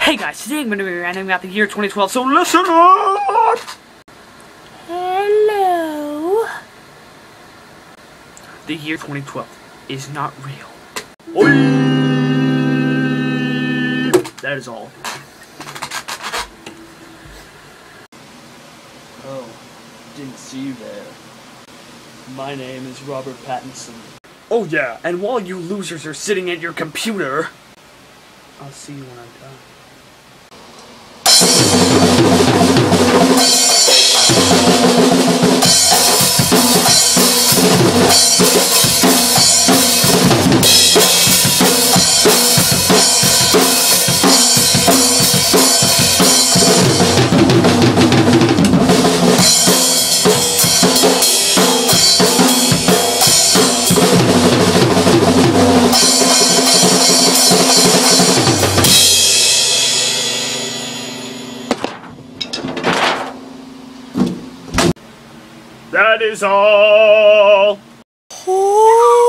Hey guys, today I'm going to be ranting about the year 2012, so listen up! Hello? The year 2012 is not real. Oi! That is all. Oh, didn't see you there. My name is Robert Pattinson. Oh yeah, and while you losers are sitting at your computer, I'll see you when I'm done. That is all!